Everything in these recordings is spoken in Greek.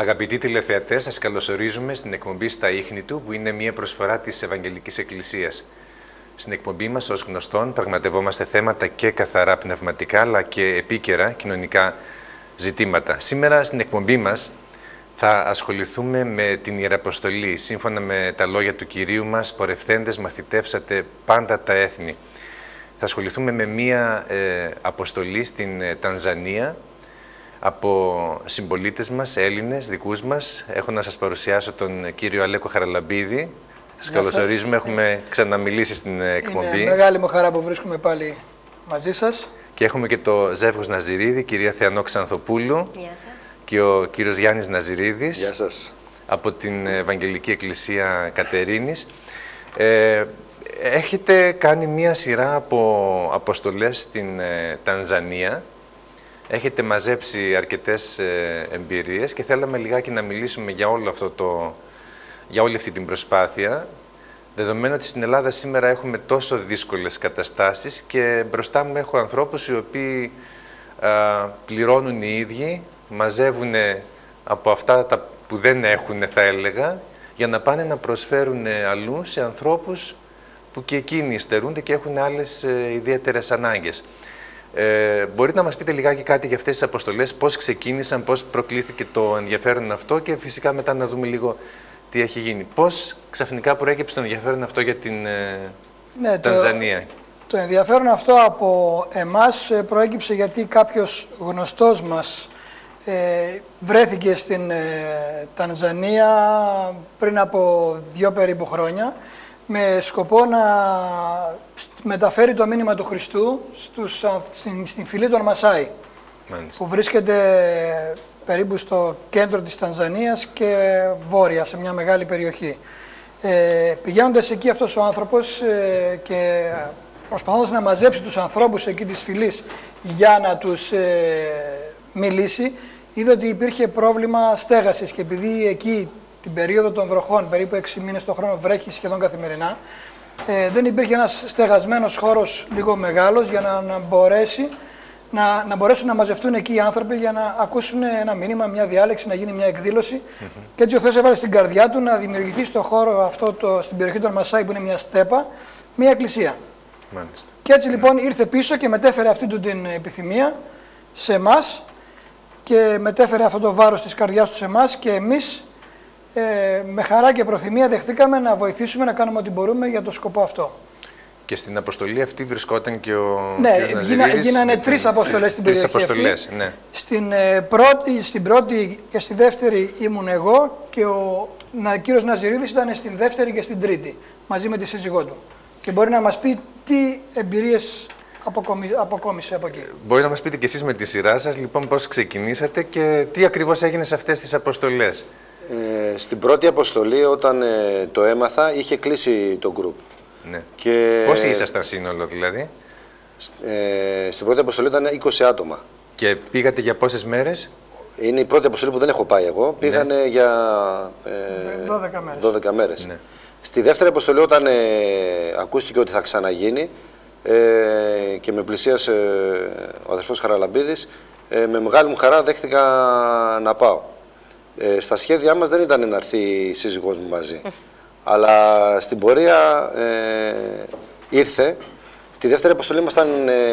Αγαπητοί τηλεθεατές, σας καλωσορίζουμε στην εκπομπή «Στα ίχνη του», που είναι μια προσφορά της Ευαγγελικής Εκκλησίας. Στην εκπομπή μας, ως γνωστόν, πραγματευόμαστε θέματα και καθαρά πνευματικά, αλλά και επίκαιρα κοινωνικά ζητήματα. Σήμερα στην εκπομπή μας θα ασχοληθούμε με την Ιεραποστολή. Σύμφωνα με τα λόγια του Κυρίου μας, «Πορευθέντες μαθητεύσατε πάντα τα έθνη». Θα ασχοληθούμε με μία αποστολή στην Τανζανία, από συμπολίτες μας, Έλληνες, δικούς μας. Έχω να σας παρουσιάσω τον κύριο Αλέκο Χαραλαμπίδη. Σας καλωσορίζουμε, έχουμε ξαναμιλήσει στην εκπομπή. Είναι μεγάλη μου χαρά που βρίσκομαι πάλι μαζί σας. Και έχουμε και το ζεύγος Ναζιρίδη, κυρία Θεανό Ξανθοπούλου. Γεια σας. Και ο κύριος Γιάννης Ναζιρίδης. Γεια σας. Από την Ευαγγελική Εκκλησία Κατερίνης. Έχετε κάνει μία σειρά από αποστολές στην Τανζανία. Έχετε μαζέψει αρκετές εμπειρίες και θέλαμε λιγάκι να μιλήσουμε για όλη αυτή την προσπάθεια, δεδομένου ότι στην Ελλάδα σήμερα έχουμε τόσο δύσκολες καταστάσεις και μπροστά μου έχω ανθρώπους οι οποίοι πληρώνουν οι ίδιοι, μαζεύουν από αυτά τα που δεν έχουν, θα έλεγα, για να πάνε να προσφέρουν αλλού σε ανθρώπους που και εκείνοι υστερούνται και έχουν άλλες ιδιαίτερες ανάγκες. Μπορείτε να μας πείτε λιγάκι κάτι για αυτές τις αποστολές, πώς ξεκίνησαν, πώς προκλήθηκε το ενδιαφέρον αυτό και φυσικά μετά να δούμε λίγο τι έχει γίνει. Πώς ξαφνικά προέκυψε το ενδιαφέρον αυτό για την Τανζανία? Το ενδιαφέρον αυτό από εμάς προέκυψε γιατί κάποιος γνωστός μας βρέθηκε στην Τανζανία πριν από 2 περίπου χρόνια, με σκοπό να μεταφέρει το μήνυμα του Χριστού στην φυλή των Μασάι, που βρίσκεται περίπου στο κέντρο της Τανζανίας και βόρεια, σε μια μεγάλη περιοχή. Πηγαίνοντας εκεί αυτός ο άνθρωπος και προσπαθώντας να μαζέψει τους ανθρώπους εκεί της φυλής για να τους μιλήσει, είδε ότι υπήρχε πρόβλημα στέγασης και επειδή εκεί την περίοδο των βροχών, περίπου 6 μήνες το χρόνο, βρέχει σχεδόν καθημερινά, δεν υπήρχε ένας στεγασμένος χώρος λίγο μεγάλος για να μπορέσουν να μαζευτούν εκεί οι άνθρωποι για να ακούσουν ένα μήνυμα, μια διάλεξη, να γίνει μια εκδήλωση. Και έτσι ο Θεός έβαλε στην καρδιά του να δημιουργηθεί στον χώρο αυτό, στην περιοχή των Μασάι, που είναι μια στέπα, μια εκκλησία. Μάλιστα. Και έτσι λοιπόν ήρθε πίσω και μετέφερε αυτή του την επιθυμία σε εμάς και μετέφερε αυτό το βάρος της καρδιάς του σε εμάς και εμείς με χαρά και προθυμία δεχτήκαμε να βοηθήσουμε, να κάνουμε ό,τι μπορούμε για το σκοπό αυτό. Και στην αποστολή αυτή βρισκόταν και ο γίνανε 3 αποστολές στην περιοχή αυτή. Ναι. Στην πρώτη και στη δεύτερη ήμουν εγώ και ο κύριος Ναζιρίδης ήταν στην δεύτερη και στην τρίτη, μαζί με τη σύζυγό του. Και μπορεί να μας πει τι εμπειρίες αποκόμισε από εκεί. Μπορεί να μας πείτε και εσείς με τη σειρά σας, λοιπόν, πώς ξεκινήσατε και τι ακριβώς έγινε σε αυτές τις αποστολές. Στην πρώτη αποστολή, όταν το έμαθα, είχε κλείσει το γκρουπ. Ναι. Και... Πόσοι ήσασταν σύνολο, δηλαδή? Στην πρώτη αποστολή ήταν 20 άτομα. Και πήγατε για πόσες μέρες? Είναι η πρώτη αποστολή που δεν έχω πάει εγώ. Πήγανε για 12 μέρες. Ναι. Στη δεύτερη αποστολή, όταν ακούστηκε ότι θα ξαναγίνει και με πλησίασε ο αδερφός Χαραλαμπίδης, με μεγάλη μου χαρά δέχτηκα να πάω. Στα σχέδιά μας δεν ήταν να έρθει η σύζυγός μου μαζί. Αλλά στην πορεία ήρθε. Τη δεύτερη αποστολή ήμασταν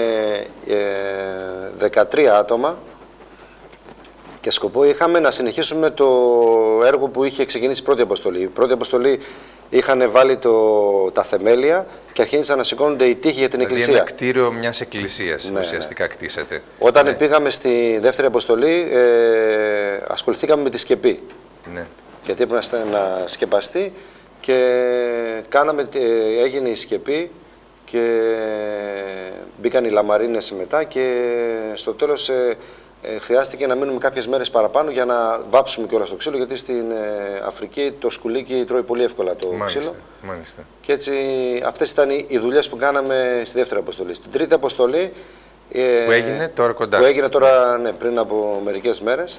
13 άτομα και σκοπό είχαμε να συνεχίσουμε το έργο που είχε ξεκινήσει η πρώτη αποστολή. Η πρώτη αποστολή είχαν βάλει τα θεμέλια και αρχίσαν να σηκώνονται οι τοίχοι για την εκκλησία. Ένα κτίριο μιας εκκλησίας, ουσιαστικά κτίσατε. Όταν πήγαμε στη δεύτερη αποστολή, ασχοληθήκαμε με τη σκεπή. Ναι. Γιατί έπρεπε να σκεπαστεί και έγινε η σκεπή και μπήκαν οι λαμαρίνες μετά και στο τέλος χρειάστηκε να μείνουμε κάποιες μέρες παραπάνω για να βάψουμε κιόλας το ξύλο, γιατί στην Αφρική το σκουλίκι τρώει πολύ εύκολα το ξύλο. Μάλιστα. Και έτσι αυτές ήταν οι δουλειές που κάναμε στη δεύτερη αποστολή. Στην τρίτη αποστολή που έγινε τώρα κοντά. Που έγινε τώρα, ναι, πριν από μερικές μέρες.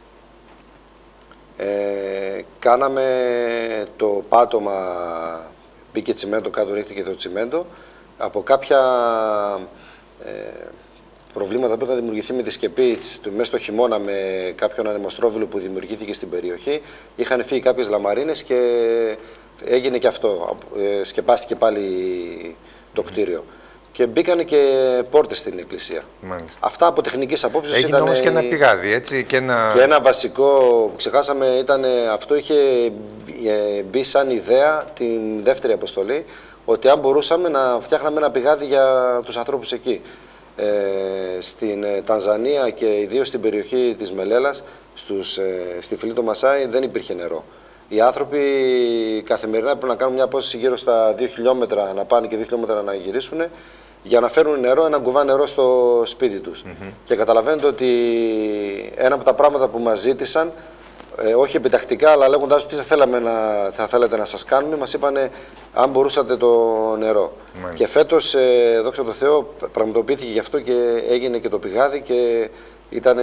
Κάναμε το πάτωμα, μπήκε τσιμέντο κάτω, ρίχτηκε το τσιμέντο. Από κάποια προβλήματα που είχαν δημιουργηθεί με τη σκεπή μέσα στο χειμώνα με κάποιον ανεμοστρόβιλο που δημιουργήθηκε στην περιοχή. Είχαν φύγει κάποιες λαμαρίνες και έγινε και αυτό. Σκεπάστηκε πάλι το κτίριο. Και μπήκανε και πόρτες στην εκκλησία. Μάλιστα. Αυτά από τεχνικής απόψης έγινε ήταν. Όμως και ένα πηγάδι, έτσι. Και ένα βασικό που ξεχάσαμε ήταν αυτό, είχε μπει σαν ιδέα την δεύτερη αποστολή, ότι αν μπορούσαμε να φτιάχναμε ένα πηγάδι για τους ανθρώπους εκεί. Στην Τανζανία και ιδίως στην περιοχή της Μελέλας, στη φυλή του Μασάι, δεν υπήρχε νερό. Οι άνθρωποι καθημερινά πρέπει να κάνουν μια απόσταση γύρω στα 2 χιλιόμετρα να πάνε και 2 χιλιόμετρα να γυρίσουν για να φέρουν νερό, ένα κουβά νερό στο σπίτι τους. Και καταλαβαίνετε ότι ένα από τα πράγματα που μας ζήτησαν, όχι επιτακτικά, αλλά λέγοντας τι θα θέλετε να σας κάνουμε, μας είπανε αν μπορούσατε το νερό. Και φέτος, δόξα τω Θεώ, πραγματοποιήθηκε γι' αυτό και έγινε και το πηγάδι και ήταν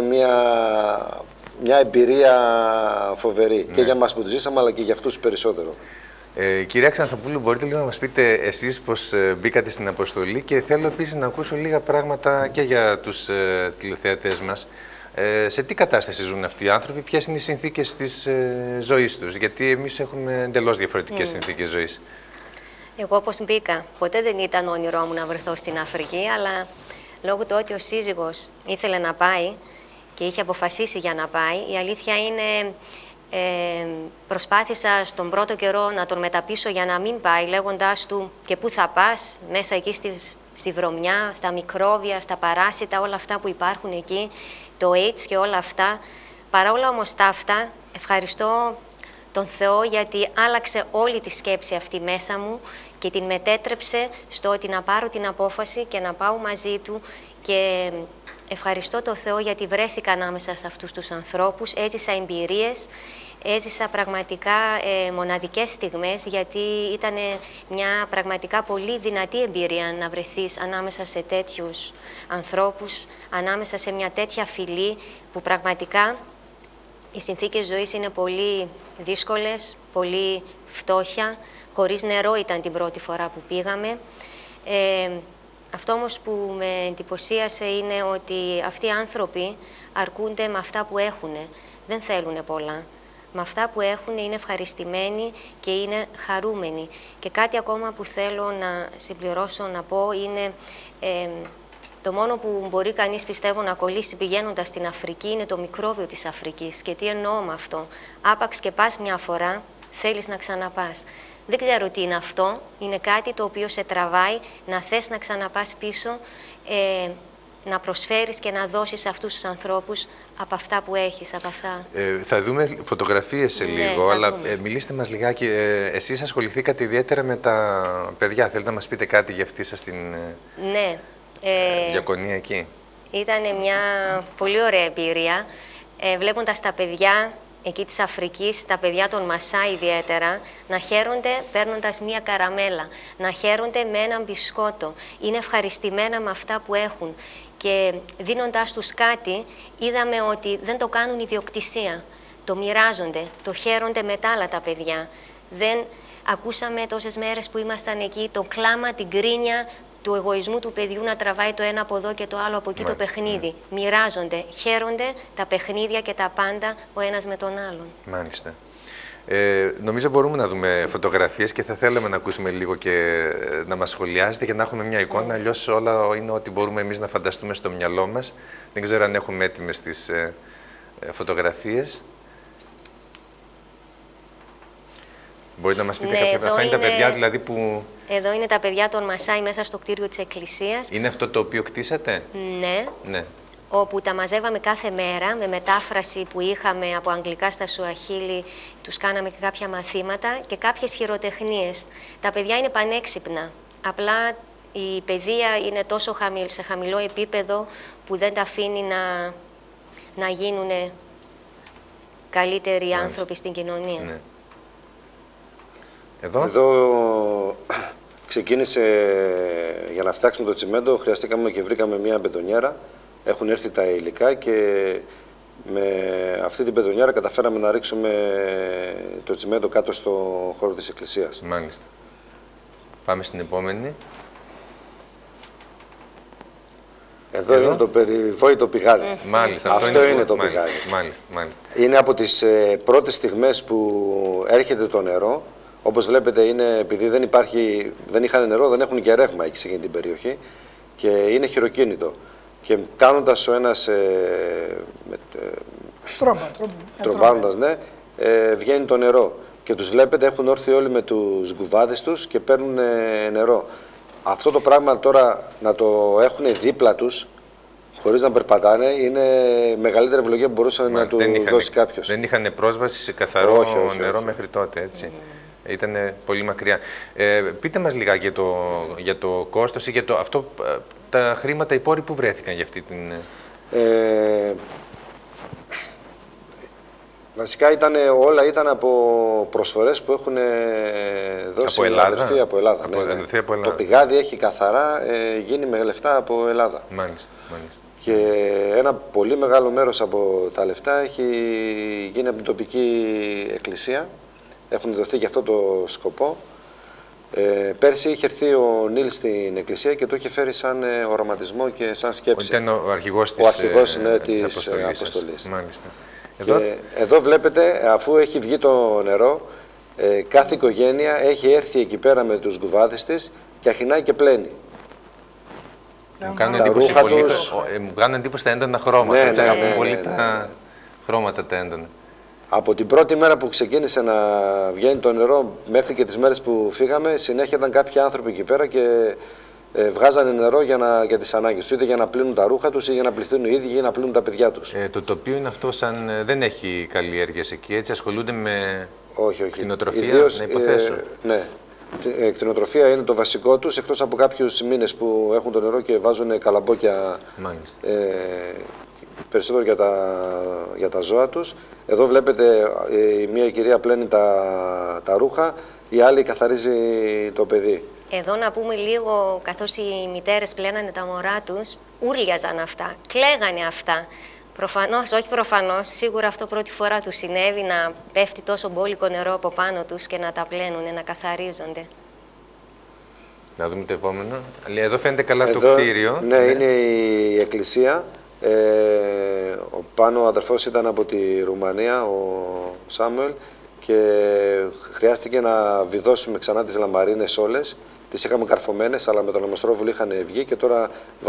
μια εμπειρία φοβερή. Και για μας που το ζήσαμε, αλλά και για αυτούς περισσότερο. Κυρία Ξανθοπούλου, μπορείτε λίγο να μας πείτε εσείς πώς μπήκατε στην αποστολή, και θέλω επίσης να ακούσω λίγα πράγματα και για τους τηλεθεατές μας. Σε τι κατάσταση ζουν αυτοί οι άνθρωποι, ποιες είναι οι συνθήκες της ζωής τους, γιατί εμείς έχουμε εντελώς διαφορετικές συνθήκες ζωής. Εγώ πώς μπήκα, ποτέ δεν ήταν όνειρό μου να βρεθώ στην Αφρική, αλλά λόγω του ότι ο σύζυγος ήθελε να πάει και είχε αποφασίσει για να πάει, η αλήθεια είναι προσπάθησα στον πρώτο καιρό να τον μεταπίσω για να μην πάει, λέγοντάς του και πού θα πας, μέσα εκεί στη βρωμιά, στα μικρόβια, στα παράσιτα, όλα αυτά που υπάρχουν εκεί, το AIDS και όλα αυτά. Παρόλα όμως τα αυτά, ευχαριστώ τον Θεό γιατί άλλαξε όλη τη σκέψη αυτή μέσα μου και την μετέτρεψε στο ότι να πάρω την απόφαση και να πάω μαζί του, και ευχαριστώ τον Θεό γιατί βρέθηκα ανάμεσα σε αυτούς τους ανθρώπους, έζησα εμπειρίες, έζησα πραγματικά μοναδικές στιγμές, γιατί ήταν μια πραγματικά πολύ δυνατή εμπειρία να βρεθείς ανάμεσα σε τέτοιους ανθρώπους, ανάμεσα σε μια τέτοια φυλή που πραγματικά οι συνθήκες ζωής είναι πολύ δύσκολες, πολύ φτώχεια, χωρίς νερό ήταν την πρώτη φορά που πήγαμε. Αυτό όμως που με εντυπωσίασε είναι ότι αυτοί οι άνθρωποι αρκούνται με αυτά που έχουν, δεν θέλουν πολλά. Με αυτά που έχουν είναι ευχαριστημένοι και είναι χαρούμενοι. Και κάτι ακόμα που θέλω να συμπληρώσω να πω είναι το μόνο που μπορεί κανείς, πιστεύω, να κολλήσει πηγαίνοντας στην Αφρική είναι το μικρόβιο της Αφρικής. Και τι εννοώ με αυτό? Άπαξ και πας μια φορά, θέλεις να ξαναπάς. Δεν ξέρω τι είναι αυτό, είναι κάτι το οποίο σε τραβάει να θες να ξαναπάς πίσω, να προσφέρεις και να δώσεις σε αυτούς τους ανθρώπους από αυτά που έχεις, από αυτά. Θα δούμε φωτογραφίες σε λίγο, αλλά μιλήστε μας λιγάκι. Εσείς ασχοληθήκατε ιδιαίτερα με τα παιδιά. Θέλετε να μας πείτε κάτι για αυτή σας την διακονία εκεί? Ήταν μια πολύ ωραία εμπειρία, βλέποντας τα παιδιά εκεί της Αφρικής, τα παιδιά των Μασάι ιδιαίτερα, να χαίρονται παίρνοντας μία καραμέλα, να χαίρονται με έναν μπισκότο. Είναι ευχαριστημένα με αυτά που έχουν. Και δίνοντάς τους κάτι, είδαμε ότι δεν το κάνουν ιδιοκτησία. Το μοιράζονται, το χαίρονται με τα άλλα τα παιδιά. Δεν ακούσαμε τόσες μέρες που ήμασταν εκεί το κλάμα, την κρίνια του εγωισμού του παιδιού να τραβάει το ένα από εδώ και το άλλο από εκεί το παιχνίδι. Μοιράζονται, χαίρονται τα παιχνίδια και τα πάντα ο ένας με τον άλλον. Μάλιστα. Νομίζω μπορούμε να δούμε φωτογραφίες και θα θέλαμε να ακούσουμε λίγο και να μας σχολιάσετε και να έχουμε μια εικόνα. Αλλιώς όλα είναι ό,τι μπορούμε εμείς να φανταστούμε στο μυαλό μας. Δεν ξέρω αν έχουμε έτοιμες τις φωτογραφίες. Μπορείτε να μας πείτε κάποια? Αυτά είναι τα παιδιά δηλαδή που... Εδώ είναι τα παιδιά των Μασάι μέσα στο κτίριο της εκκλησίας. Είναι αυτό το οποίο κτίσατε? Ναι. Όπου τα μαζεύαμε κάθε μέρα με μετάφραση που είχαμε από αγγλικά στα Σουαχίλι, τους κάναμε και κάποια μαθήματα και κάποιες χειροτεχνίες. Τα παιδιά είναι πανέξυπνα, απλά η παιδεία είναι τόσο σε χαμηλό επίπεδο που δεν τα αφήνει να γίνουν καλύτεροι άνθρωποι στην κοινωνία. Ναι. Εδώ ξεκίνησε, για να φτιάξουμε το τσιμέντο, χρειαστήκαμε και βρήκαμε μια μπετονιέρα. Έχουν έρθει τα υλικά και με αυτή την μπετονιέρα καταφέραμε να ρίξουμε το τσιμέντο κάτω στο χώρο της εκκλησίας. Μάλιστα. Πάμε στην επόμενη. Εδώ είναι το περιβόητο πηγάδι. Μάλιστα, αυτό είναι το πηγάδι. Μάλιστα. Είναι από τις πρώτες στιγμές που έρχεται το νερό. Όπως βλέπετε, είναι, επειδή δεν είχαν νερό, δεν έχουν και ρεύμα εκεί σε εκείνη την περιοχή και είναι χειροκίνητο. Και κάνοντας ο ένας τρομβάνοντας, ναι, βγαίνει το νερό. Και τους βλέπετε, έχουν όρθει όλοι με τους γκουβάδες τους και παίρνουν νερό. Αυτό το πράγμα τώρα να το έχουν δίπλα τους, χωρίς να περπατάνε, είναι μεγαλύτερη ευλογία που μπορούσε να του δώσει κάποιος. Δεν είχαν πρόσβαση σε καθαρό νερό μέχρι τότε, έτσι. Ήταν πολύ μακριά. Πείτε μας λιγάκι για το κόστος ή για τα χρήματα, οι πόροι που βρέθηκαν για αυτή την... Βασικά όλα ήταν από προσφορές που έχουν δώσει αδερφοί από Ελλάδα. Το πηγάδι έχει καθαρά γίνει με λεφτά από Ελλάδα. Μάλιστα. Και ένα πολύ μεγάλο μέρος από τα λεφτά έχει γίνει από την τοπική εκκλησία. Έχουν δοθεί για αυτό το σκοπό. Πέρσι είχε έρθει ο Νίλ στην εκκλησία και το είχε φέρει σαν οραματισμό και σαν σκέψη. Ήταν ο αρχηγός της αποστολής. Μάλιστα. Εδώ βλέπετε, αφού έχει βγει το νερό, κάθε οικογένεια έχει έρθει εκεί πέρα με τους γκουβάδες της και αρχινάει και πλένει. Μου κάνουν εντύπωση τα έντονα χρώματα. Πολύ τα χρώματα τα έντονα. Από την πρώτη μέρα που ξεκίνησε να βγαίνει το νερό μέχρι και τις μέρες που φύγαμε, συνέχεια ήταν κάποιοι άνθρωποι εκεί πέρα και βγάζανε νερό για τις ανάγκες τους, είτε για να πλύνουν τα ρούχα τους, ή για να πληθούν οι ίδιοι, ή για να πλύνουν τα παιδιά τους. Το τοπίο είναι αυτό, σαν δεν έχει καλλιέργειες εκεί, έτσι ασχολούνται με κτηνοτροφία, ιδίως, να υποθέσω. Ναι. Κτηνοτροφία είναι το βασικό τους, εκτός από κάποιους μήνες που έχουν το νερό και βάζουν καλαμπόκια περισσότερο για τα ζώα τους. Εδώ βλέπετε μία κυρία πλένει τα ρούχα, η άλλη καθαρίζει το παιδί. Εδώ να πούμε λίγο, καθώς οι μητέρες πλένανε τα μωρά τους, ούρλιαζαν αυτά, κλαίγανε αυτά. Προφανώς, όχι προφανώς, σίγουρα αυτό πρώτη φορά τους συνέβη, να πέφτει τόσο μπόλικο νερό από πάνω τους και να τα πλένουνε, να καθαρίζονται. Να δούμε το επόμενο. Εδώ φαίνεται καλά το κτίριο. Ναι, είναι η εκκλησία. Πάνω ο αδερφός ήταν από τη Ρουμανία, ο Σάμουελ, και χρειάστηκε να βιδώσουμε ξανά τις λαμπαρίνες όλες. Τις είχαμε καρφωμένες, αλλά με τον αμοστρόβουλο είχαν βγει και τώρα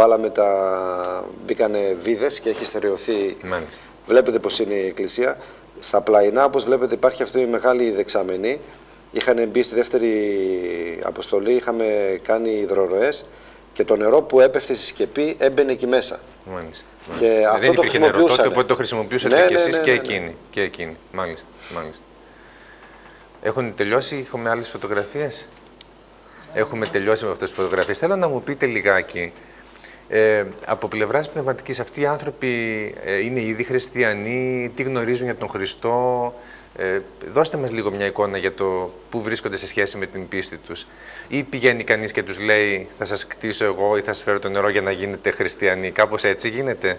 μπήκανε βίδες και έχει στερεωθεί. Μάλιστα. Βλέπετε πως είναι η εκκλησία. Στα πλαϊνά, όπως βλέπετε, υπάρχει αυτή η μεγάλη δεξαμενή. Είχαν μπει στη δεύτερη αποστολή, είχαμε κάνει υδροροές και το νερό που έπεφτε στη σκεπή έμπαινε εκεί μέσα. Μάλιστα. Και αυτό το χρησιμοποιούσαν. Οπότε το χρησιμοποιούσατε και εσείς και εκείνοι. Μάλιστα. Έχουν τελειώσει, έχουμε άλλες φωτογραφίες. Έχουμε τελειώσει με αυτές τις φωτογραφίες. Θέλω να μου πείτε λιγάκι, από πλευράς πνευματικής, αυτοί οι άνθρωποι είναι ήδη χριστιανοί, τι γνωρίζουν για τον Χριστό? Δώστε μας λίγο μια εικόνα για το πού βρίσκονται σε σχέση με την πίστη τους. Ή πηγαίνει κανείς και τους λέει, θα σας κτίσω εγώ ή θα σας φέρω το νερό για να γίνετε χριστιανοί? Κάπως έτσι γίνεται?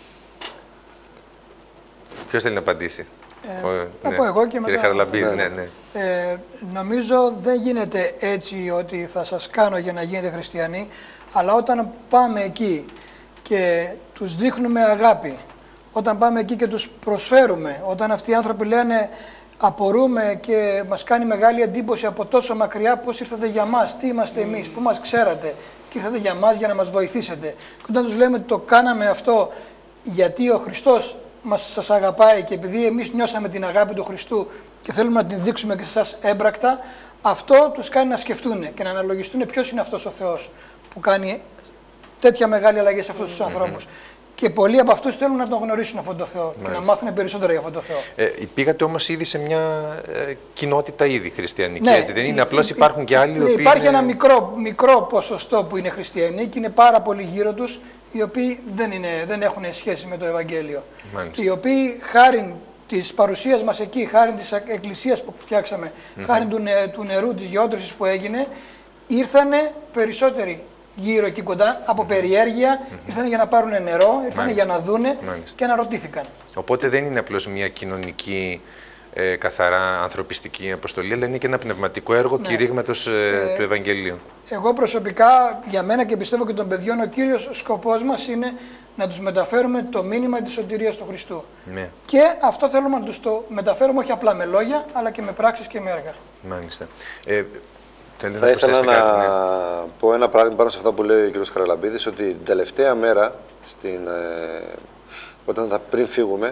Ποιος θέλει να απαντήσει? Θα πω εγώ και μετά. Κύριε Χαραλαμπίδη, ναι. Νομίζω δεν γίνεται έτσι ότι θα σας κάνω για να γίνετε χριστιανοί, αλλά όταν πάμε εκεί και τους δείχνουμε αγάπη, όταν πάμε εκεί και τους προσφέρουμε, όταν αυτοί οι άνθρωποι λένε απορούμε και μας κάνει μεγάλη εντύπωση από τόσο μακριά πώς ήρθατε για μας, τι είμαστε εμείς, που μας ξέρατε και ήρθατε για μας για να μας βοηθήσετε. Και όταν τους λέμε ότι το κάναμε αυτό γιατί ο Χριστός σας αγαπάει και επειδή εμείς νιώσαμε την αγάπη του Χριστού και θέλουμε να την δείξουμε και σε εσάς έμπρακτα, αυτό τους κάνει να σκεφτούν και να αναλογιστούν ποιος είναι αυτός ο Θεός που κάνει τέτοια μεγάλη αλλαγή σε αυτούς τους ανθρώπους. Και πολλοί από αυτούς θέλουν να τον γνωρίσουν αυτόν τον Θεό και να μάθουν περισσότερο για αυτόν τον Θεό. Πήγατε όμως ήδη σε μια κοινότητα ήδη χριστιανική, έτσι δεν είναι? Απλώς υπάρχουν και άλλοι οποίοι υπάρχει ένα μικρό ποσοστό που είναι χριστιανοί και είναι πάρα πολύ γύρω τους, οι οποίοι δεν έχουν σχέση με το Ευαγγέλιο. Και οι οποίοι χάριν της παρουσίας μας εκεί, χάριν της εκκλησίας που φτιάξαμε, χάριν του νερού, της γεώτρησης που έγινε, ήρθανε περισσότεροι γύρω εκεί κοντά, από περιέργεια, ήρθαν για να πάρουν νερό, ήρθαν για να δούνε και αναρωτήθηκαν. Οπότε δεν είναι απλώς μια κοινωνική καθαρά ανθρωπιστική αποστολή, αλλά είναι και ένα πνευματικό έργο κηρύγματος του Ευαγγελίου. Εγώ προσωπικά, για μένα και πιστεύω και των παιδιών, ο κύριος σκοπός μας είναι να τους μεταφέρουμε το μήνυμα της σωτηρίας του Χριστού. Ναι. Και αυτό θέλουμε να τους το μεταφέρουμε όχι απλά με λόγια, αλλά και με πράξεις και με έργα. Μάλιστα. Θα ήθελα να πω ένα παράδειγμα πάνω σε αυτά που λέει ο κ. Χαραλαμπίδης, ότι την τελευταία μέρα, όταν πριν φύγουμε,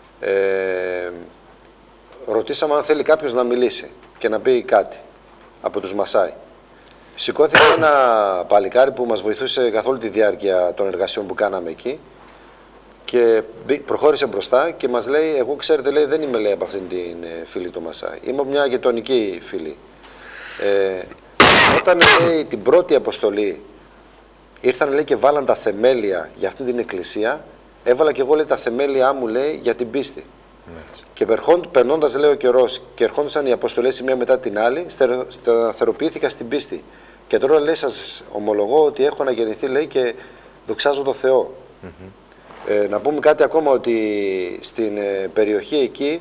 ρωτήσαμε αν θέλει κάποιος να μιλήσει και να πει κάτι από τους Μασάι. Σηκώθηκε ένα παλικάρι που μας βοηθούσε καθ' όλη τη διάρκεια των εργασιών που κάναμε εκεί και προχώρησε μπροστά και μας λέει, εγώ ξέρετε, λέει, δεν είμαι, λέει, από αυτήν την φυλή του Μασάι, είμαι από μια γειτονική φυλή. Όταν, λέει, την πρώτη αποστολή ήρθαν, λέει, και βάλαν τα θεμέλια για αυτή την εκκλησία, έβαλα και εγώ, λέει, τα θεμέλια μου, λέει, για την πίστη. Και περνώντας, λέει, ο καιρός και ερχόντουσαν οι αποστολές η μία μετά την άλλη, σταθεροποιήθηκα στην πίστη. Και τώρα, λέει, σας ομολογώ ότι έχω αναγεννηθεί, λέει, και δοξάζω το Θεό. Να πούμε κάτι ακόμα, ότι στην περιοχή εκεί,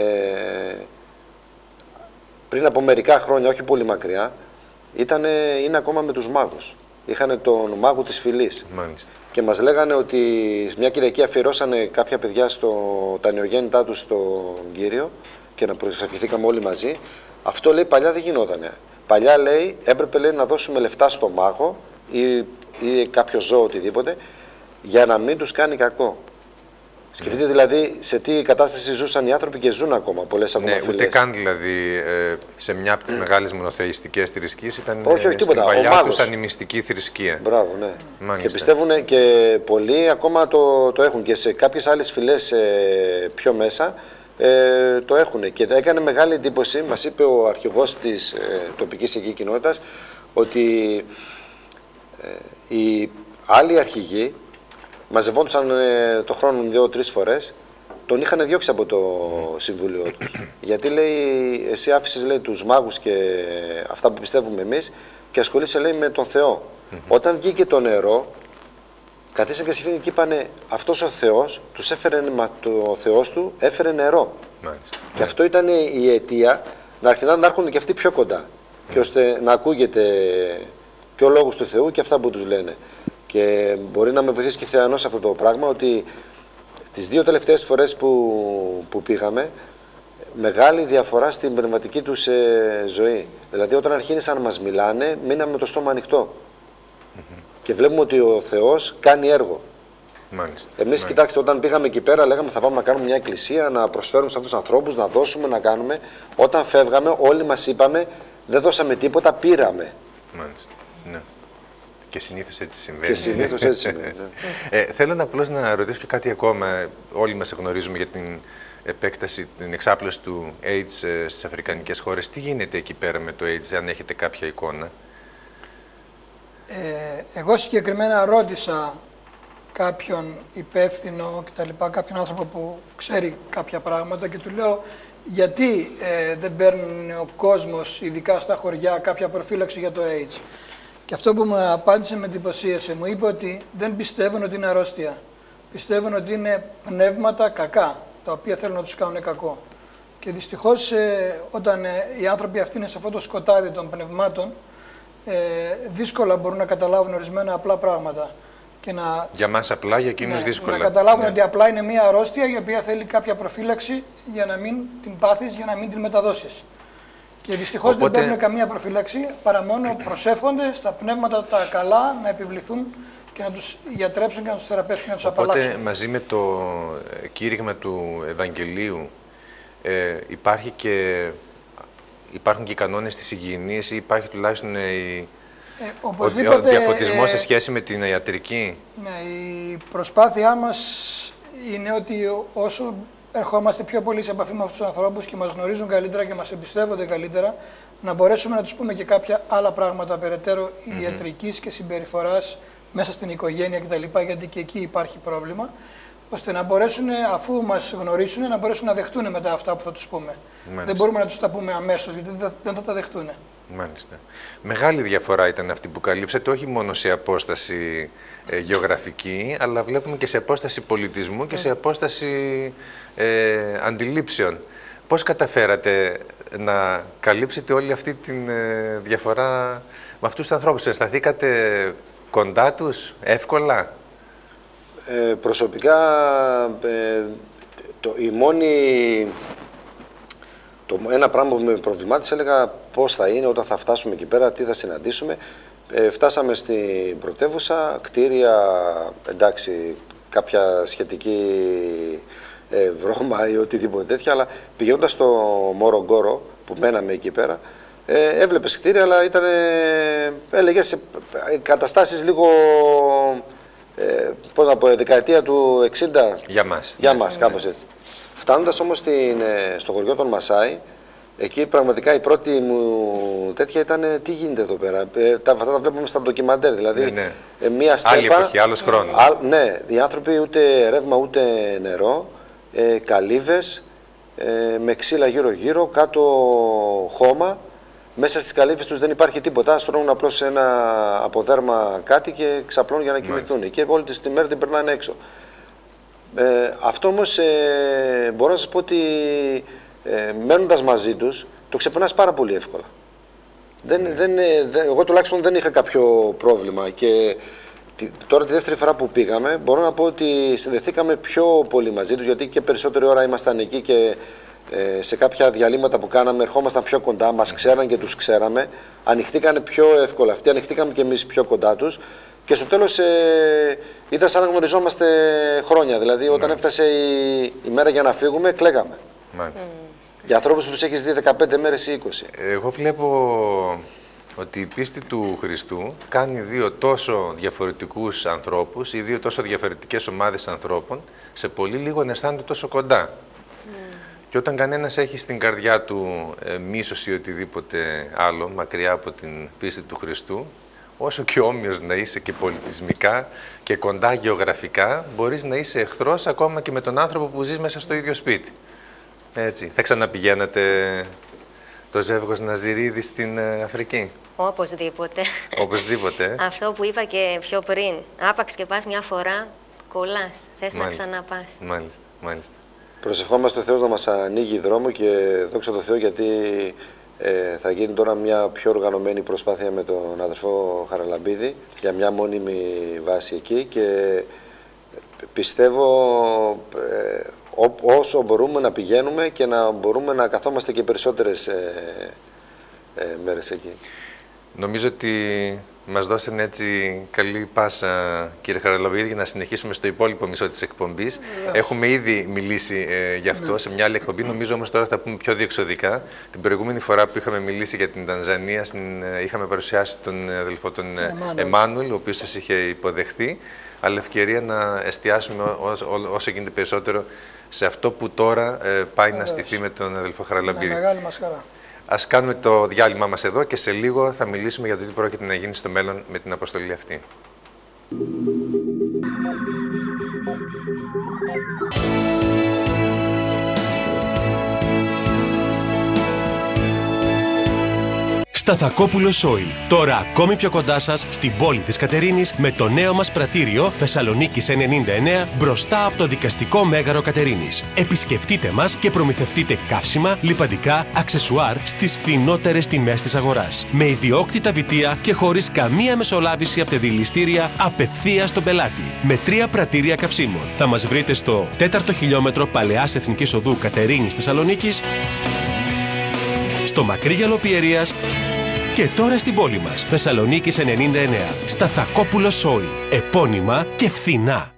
πριν από μερικά χρόνια, όχι πολύ μακριά, είναι ακόμα με τους μάγους. Είχαν τον μάγο της φυλής. Μάλιστα. Και μας λέγανε ότι μια Κυριακή αφιερώσανε κάποια παιδιά τα νεογέννητά τους στον Κύριο και να προσευχηθήκαμε όλοι μαζί. Αυτό, λέει, παλιά δεν γινότανε. Παλιά, λέει, έπρεπε, λέει, να δώσουμε λεφτά στο μάγο ή κάποιο ζώο, οτιδήποτε, για να μην τους κάνει κακό. Σκεφτείτε δηλαδή σε τι κατάσταση ζούσαν οι άνθρωποι και ζουν ακόμα πολλές ακόμα φυλές. Ούτε καν δηλαδή σε μια από τις μεγάλες μονοθεϊστικές θρησκείες ήταν στην παλιά τους ανημιστική θρησκεία. Μπράβο, ναι. Μάλιστα. Και πιστεύουν και πολλοί ακόμα το έχουν και σε κάποιες άλλες φυλές πιο μέσα το έχουν. Και έκανε μεγάλη εντύπωση, μας είπε ο αρχηγός της τοπικής εκεί κοινότητας, ότι οι άλλοι αρχηγοί μαζευόντουσαν το χρόνο 2-3 φορές, τον είχαν διώξει από το συμβούλιο τους. Γιατί, λέει, εσύ άφησες, λέει, τους μάγους και αυτά που πιστεύουμε εμείς και ασχολείσαι, λέει, με τον Θεό. Όταν βγήκε το νερό, καθίσαν και συμφωνήσαν και είπανε, αυτός ο Θεός τους έφερε, το Θεός του έφερε νερό. Και αυτό ήταν η αιτία να αρχίσουν να έρχονται και αυτοί πιο κοντά και ώστε να ακούγεται και ο λόγος του Θεού και αυτά που τους λένε. Και μπορεί να με βοηθήσει και θεανός αυτό το πράγμα, ότι τις 2 τελευταίες φορές που πήγαμε, μεγάλη διαφορά στην πνευματική τους ζωή. Δηλαδή όταν αρχίνησαν να μας μιλάνε, μείναμε με το στόμα ανοιχτό. Και βλέπουμε ότι ο Θεός κάνει έργο. Εμείς, κοιτάξτε, όταν πήγαμε εκεί πέρα, λέγαμε θα πάμε να κάνουμε μια εκκλησία, να προσφέρουμε σε αυτούς τους ανθρώπους, να δώσουμε, να κάνουμε. Όταν φεύγαμε, όλοι μας είπαμε, δεν δώσαμε τίποτα, πήραμε. Μάλιστα. Ναι. Και συνήθως έτσι συμβαίνει. Θέλω απλώς να ρωτήσω και κάτι ακόμα. Όλοι μας γνωρίζουμε για την επέκταση, την εξάπλωση του AIDS στις αφρικανικές χώρες. Τι γίνεται εκεί πέρα με το AIDS, αν έχετε κάποια εικόνα? Εγώ συγκεκριμένα ρώτησα κάποιον υπεύθυνο κτλ., κάποιον άνθρωπο που ξέρει κάποια πράγματα και του λέω γιατί δεν παίρνει ο κόσμος, ειδικά στα χωριά, κάποια προφύλαξη για το AIDS. Και αυτό που μου απάντησε με εντυπωσίασε, μου είπε ότι δεν πιστεύουν ότι είναι αρρώστια. Πιστεύουν ότι είναι πνεύματα κακά, τα οποία θέλουν να τους κάνουν κακό. Και δυστυχώς όταν οι άνθρωποι αυτοί είναι σε αυτό το σκοτάδι των πνευμάτων, δύσκολα μπορούν να καταλάβουν ορισμένα απλά πράγματα. Και για μας απλά, για εκείνους δύσκολα. Να καταλάβουν ότι απλά είναι μια αρρώστια η οποία θέλει κάποια προφύλαξη για να μην την πάθεις, για να μην την μεταδώσεις. Και δυστυχώς δεν παίρνουν καμία προφύλαξη, παρά μόνο προσεύχονται στα πνεύματα τα καλά να επιβληθούν και να τους γιατρέψουν και να τους θεραπεύσουν και να τους απαλλάξουν. Οπότε μαζί με το κήρυγμα του Ευαγγελίου υπάρχουν και οι κανόνες της υγιεινής ή υπάρχει τουλάχιστον ο διαφωτισμός σε σχέση με την ιατρική? Ναι, η προσπάθειά μας είναι ότι όσο ερχόμαστε πιο πολύ σε επαφή με αυτούς τους ανθρώπους και μας γνωρίζουν καλύτερα και μας εμπιστεύονται καλύτερα, να μπορέσουμε να τους πούμε και κάποια άλλα πράγματα περαιτέρω ιατρικής και συμπεριφοράς μέσα στην οικογένεια κτλ. Γιατί και εκεί υπάρχει πρόβλημα, ώστε να μπορέσουν, αφού μας γνωρίσουν, να μπορέσουν να δεχτούν μετά αυτά που θα τους πούμε. Μάλιστα. Δεν μπορούμε να τους τα πούμε αμέσως, γιατί δεν θα τα δεχτούν. Μάλιστα. Μεγάλη διαφορά ήταν αυτή που καλύψατε, όχι μόνο σε απόσταση γεωγραφική, αλλά βλέπουμε και σε απόσταση πολιτισμού και σε απόσταση αντιλήψεων. Πώς καταφέρατε να καλύψετε όλη αυτή τη διαφορά με αυτούς τους ανθρώπους? Αισθανθήκατε κοντά τους εύκολα? Προσωπικά, ένα πράγμα που με προβλημάτισε, έλεγα πώς θα είναι όταν θα φτάσουμε εκεί πέρα, τι θα συναντήσουμε. Φτάσαμε στην πρωτεύουσα, κτίρια, εντάξει, κάποια σχετική βρώμα ή οτιδήποτε τέτοια, αλλά πηγαίνοντας στο Μόρογκόρο που μέναμε εκεί πέρα, έβλεπες κτίρια, αλλά ήταν, έλεγες, σε καταστάσεις λίγο, πώς να πω, δεκαετία του 60. Για μας, κάπως έτσι. Φτάνοντας όμως στο χωριό των Μασάι, εκεί πραγματικά η πρώτη μου τέτοια ήταν τι γίνεται εδώ πέρα. Αυτά τα βλέπουμε στα ντοκιμαντέρ, δηλαδή μία στέπα. Άλλη εποχή, άλλος χρόνος. Ναι, οι άνθρωποι ούτε ρεύμα ούτε νερό, καλύβες, με ξύλα γύρω-γύρω, κάτω χώμα. Μέσα στις καλύβες τους δεν υπάρχει τίποτα, στρώνουν απλώς ένα αποδέρμα κάτι και ξαπλώνουν για να κοιμηθούν. Και όλη τη μέρα την περνάνε έξω. Αυτό όμως μπορώ να σας πω ότι μένοντας μαζί τους το ξεπερνάς πάρα πολύ εύκολα. Εγώ τουλάχιστον δεν είχα κάποιο πρόβλημα και τώρα τη δεύτερη φορά που πήγαμε μπορώ να πω ότι συνδεθήκαμε πιο πολύ μαζί τους, γιατί και περισσότερη ώρα ήμασταν εκεί και σε κάποια διαλύματα που κάναμε ερχόμασταν πιο κοντά, μας ξέραν και τους ξέραμε, ανοιχτήκανε πιο εύκολα αυτοί, ανοιχτήκαμε και εμείς πιο κοντά τους και στο τέλος ήταν σαν να γνωριζόμαστε χρόνια, δηλαδή όταν έφτασε η μέρα για να φύγουμε κλαίγαμε. Μάλιστα. Για ανθρώπους που τους έχεις δει 15 μέρες ή 20. Εγώ βλέπω ότι η πίστη του Χριστού κάνει δύο τόσο διαφορετικούς ανθρώπους ή δύο τόσο διαφορετικές ομάδες ανθρώπων σε πολύ λίγο να αισθάνονται τόσο κοντά. Και όταν κανένας έχει στην καρδιά του μίσος ή οτιδήποτε άλλο μακριά από την πίστη του Χριστού, όσο και όμοιος να είσαι και πολιτισμικά και κοντά γεωγραφικά, μπορείς να είσαι εχθρός ακόμα και με τον άνθρωπο που ζεις μέσα στο ίδιο σπίτι. Έτσι. Θα ξαναπηγαίνατε το ζεύγος Ναζιρίδη στην Αφρική? Οπωσδήποτε. Οπωσδήποτε. Αυτό που είπα και πιο πριν. Άπαξ και πας μια φορά, κολλάς. Θες να ξαναπάς. Μάλιστα, μάλιστα. Προσευχόμαστε ο Θεός να μας ανοίγει δρόμο και δόξα τω Θεώ, γιατί θα γίνει τώρα μια πιο οργανωμένη προσπάθεια με τον αδερφό Χαραλαμπίδη για μια μόνιμη βάση εκεί και πιστεύω όσο μπορούμε να πηγαίνουμε και να μπορούμε να καθόμαστε και περισσότερες μέρες εκεί. Νομίζω ότι μας δώσανε έτσι καλή πάσα, κύριε Χαραλαμπίδη, για να συνεχίσουμε στο υπόλοιπο μισό της εκπομπής. Έχουμε ήδη μιλήσει γι' αυτό σε μια άλλη εκπομπή, νομίζω όμως τώρα θα πούμε πιο διεξοδικά. Την προηγούμενη φορά που είχαμε μιλήσει για την Τανζανία, είχαμε παρουσιάσει τον αδελφό τον Εμμάνουελ, ο οποίος σας είχε υποδεχθεί, αλλά ευκαιρία να εστιάσουμε όσο γίνεται περισσότερο σε αυτό που τώρα πάει να στηθεί με τον αδελφό Χαραλαμπίδη. Μεγάλη μας χαρά. Ας κάνουμε το διάλειμμα μας εδώ και σε λίγο θα μιλήσουμε για το τι πρόκειται να γίνει στο μέλλον με την αποστολή αυτή. Σταθακόπουλος Oil. Τώρα ακόμη πιο κοντά σας στην πόλη της Κατερίνης με το νέο μας πρατήριο Θεσσαλονίκης 99 μπροστά από το δικαστικό μέγαρο Κατερίνης. Επισκεφτείτε μας και προμηθευτείτε καύσιμα, λιπαντικά, αξεσουάρ στις φθηνότερες τιμές της αγοράς. Με ιδιόκτητα βιτία και χωρίς καμία μεσολάβηση από τα δηληστήρια απευθείας στον πελάτη. Με 3 πρατήρια καυσίμων. Θα μας βρείτε στο 4ο χιλιόμετρο Παλαιάς Εθνικής Οδού Κατερίνης Θεσσαλονίκης, στο Μακρύγιαλο Πιερίας και τώρα στην πόλη μας, Θεσσαλονίκης 99. Σταθακόπουλος Oil. Επώνυμα και φθηνά.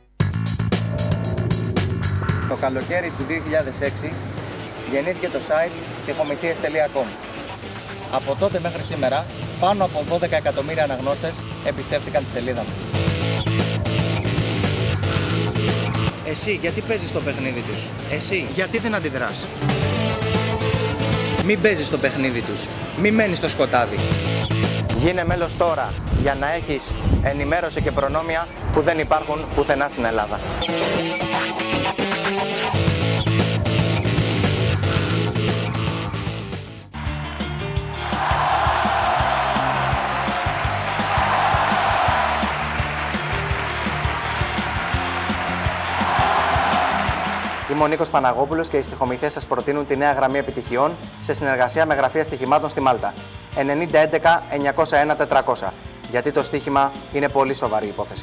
Το καλοκαίρι του 2006 γεννήθηκε το site στιχομηθείες.com. Από τότε μέχρι σήμερα, πάνω από 12 εκατομμύρια αναγνώστες εμπιστεύτηκαν τη σελίδα μου. Εσύ γιατί παίζεις το παιχνίδι τους? Εσύ γιατί δεν αντιδράς? Μην παίζεις το παιχνίδι τους. Μην μένεις στο σκοτάδι. Γίνε μέλος τώρα για να έχεις ενημέρωση και προνόμια που δεν υπάρχουν πουθενά στην Ελλάδα. Είμαι ο Νίκος Παναγόπουλος και οι στοιχομηθείς σας προτείνουν τη νέα γραμμή επιτυχιών σε συνεργασία με γραφεία στοιχημάτων στη Μάλτα. 9011 901 400. Γιατί το στοίχημα είναι πολύ σοβαρή υπόθεση.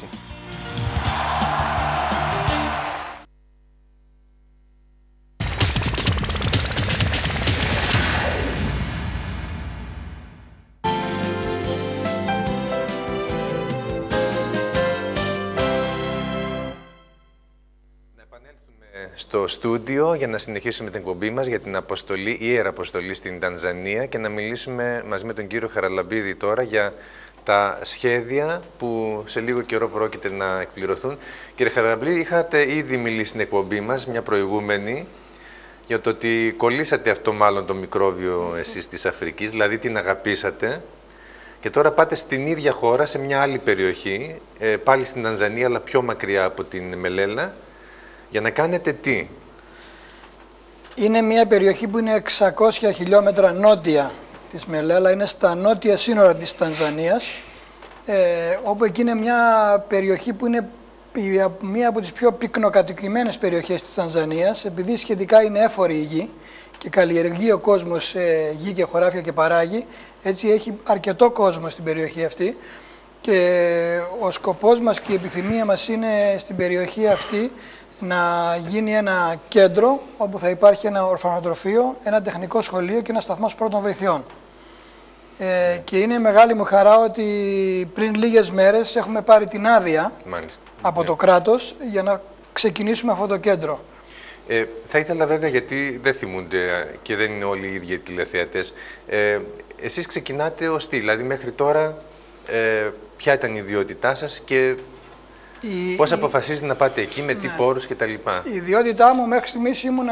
Στο στούντιο για να συνεχίσουμε την εκπομπή μας για την αποστολή, ιεραποστολή στην Τανζανία και να μιλήσουμε μαζί με τον κύριο Χαραλαμπίδη τώρα για τα σχέδια που σε λίγο καιρό πρόκειται να εκπληρωθούν. Κύριε Χαραλαμπίδη, είχατε ήδη μιλήσει στην εκπομπή μας, μια προηγούμενη, για το ότι κολλήσατε αυτό μάλλον το μικρόβιο εσείς της Αφρικής, δηλαδή την αγαπήσατε και τώρα πάτε στην ίδια χώρα, σε μια άλλη περιοχή, πάλι στην Τανζανία αλλά πιο μακριά από την Μελέλα. Για να κάνετε τι? Είναι μια περιοχή που είναι 600 χιλιόμετρα νότια της Μελέλα, είναι στα νότια σύνορα της Τανζανίας, όπου εκεί είναι μια περιοχή που είναι μία από τις πιο πυκνοκατοικημένες περιοχές της Τανζανίας, επειδή σχετικά είναι έφορη η γη και καλλιεργεί ο κόσμος γη και χωράφια και παράγει, έτσι έχει αρκετό κόσμο στην περιοχή αυτή και ο σκοπός μας και η επιθυμία μας είναι στην περιοχή αυτή να γίνει ένα κέντρο όπου θα υπάρχει ένα ορφανοτροφείο, ένα τεχνικό σχολείο και ένα σταθμός πρώτων βοηθειών. Και είναι μεγάλη μου χαρά ότι πριν λίγες μέρες έχουμε πάρει την άδεια από το κράτος για να ξεκινήσουμε αυτό το κέντρο. Θα ήθελα βέβαια, γιατί δεν θυμούνται και δεν είναι όλοι οι ίδιοι οι τηλεθεατές, εσείς ξεκινάτε ως τι, δηλαδή μέχρι τώρα ποια ήταν η ιδιότητά σας και πώς αποφασίζετε να πάτε εκεί, με τι πόρους κτλ. Η ιδιότητά μου μέχρι στιγμής ήμουνα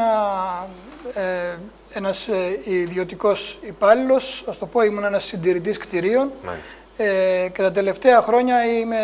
ένας ιδιωτικός υπάλληλος, ας το πω, ήμουν ένας συντηρητής κτηρίων. Και τα τελευταία χρόνια είμαι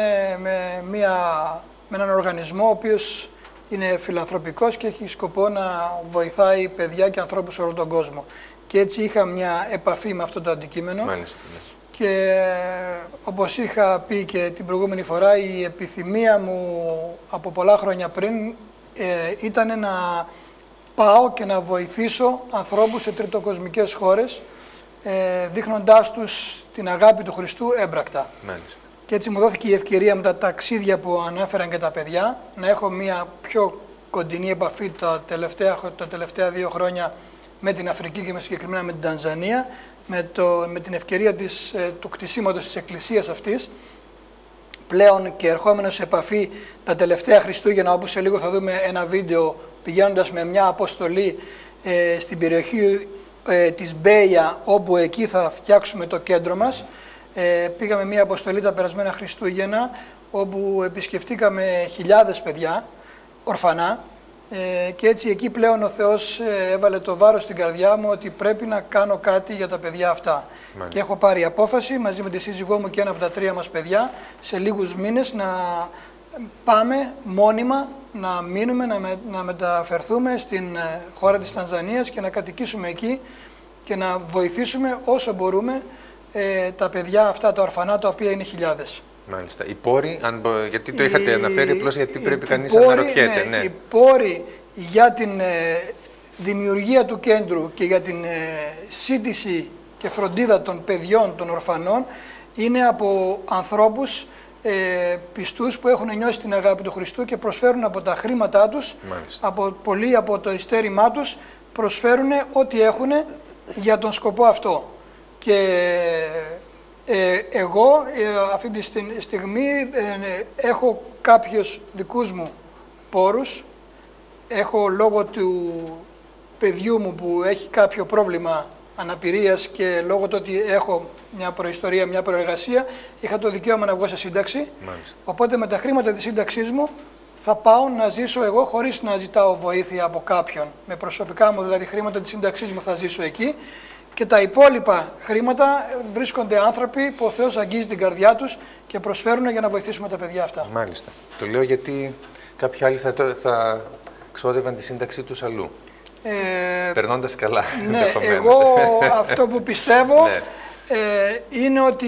με έναν οργανισμό ο οποίος είναι φιλανθρωπικός και έχει σκοπό να βοηθάει παιδιά και ανθρώπους σε όλο τον κόσμο. Και έτσι είχα μια επαφή με αυτό το αντικείμενο. Και όπως είχα πει και την προηγούμενη φορά, η επιθυμία μου από πολλά χρόνια πριν ήταν να πάω και να βοηθήσω ανθρώπους σε τριτοκοσμικές χώρες, δείχνοντάς τους την αγάπη του Χριστού έμπρακτα. Και έτσι μου δόθηκε η ευκαιρία με τα ταξίδια που ανέφεραν και τα παιδιά, να έχω μια πιο κοντινή επαφή τα τελευταία 2 χρόνια με την Αφρική και συγκεκριμένα με την Τανζανία, με την ευκαιρία του κτισίματος της εκκλησίας αυτής, πλέον και ερχόμενος σε επαφή τα τελευταία Χριστούγεννα, όπου σε λίγο θα δούμε ένα βίντεο πηγαίνοντας με μια αποστολή στην περιοχή της Μπέια, όπου εκεί θα φτιάξουμε το κέντρο μας. Πήγαμε μια αποστολή τα περασμένα Χριστούγεννα, όπου επισκεφτήκαμε χιλιάδες παιδιά, ορφανά, και έτσι εκεί πλέον ο Θεός έβαλε το βάρος στην καρδιά μου ότι πρέπει να κάνω κάτι για τα παιδιά αυτά. Και έχω πάρει απόφαση μαζί με τη σύζυγό μου και ένα από τα 3 μας παιδιά σε λίγους μήνες να πάμε μόνιμα, να μείνουμε, να μεταφερθούμε στην χώρα της Τανζανίας και να κατοικήσουμε εκεί και να βοηθήσουμε όσο μπορούμε τα παιδιά αυτά, τα ορφανά, τα οποία είναι χιλιάδες. Μάλιστα. Οι πόροι, γιατί το είχατε αναφέρει, απλώς γιατί πρέπει κανείς να αναρωτιέται. Ναι. Οι πόροι για την δημιουργία του κέντρου και για την σύντηση και φροντίδα των παιδιών, των ορφανών, είναι από ανθρώπους πιστούς που έχουν νιώσει την αγάπη του Χριστού και προσφέρουν από τα χρήματά τους, πολλοί από το ειστέρημά τους, προσφέρουν ό,τι έχουν για τον σκοπό αυτό. Και εγώ αυτή τη στιγμή έχω κάποιους δικούς μου πόρους, έχω λόγω του παιδιού μου που έχει κάποιο πρόβλημα αναπηρίας και λόγω του ότι έχω μια προϊστορία, μια προεργασία, είχα το δικαίωμα να βγω σε σύνταξη. Οπότε με τα χρήματα της σύνταξής μου θα πάω να ζήσω εγώ χωρίς να ζητάω βοήθεια από κάποιον. Με προσωπικά μου δηλαδή χρήματα της σύνταξής μου θα ζήσω εκεί. Και τα υπόλοιπα χρήματα βρίσκονται άνθρωποι που ο Θεός αγγίζει την καρδιά τους και προσφέρουν για να βοηθήσουμε τα παιδιά αυτά. Μάλιστα. Το λέω γιατί κάποιοι άλλοι θα ξόδευαν τη σύνταξή τους αλλού. Περνώντας καλά. Ναι, εγώ αυτό που πιστεύω είναι ότι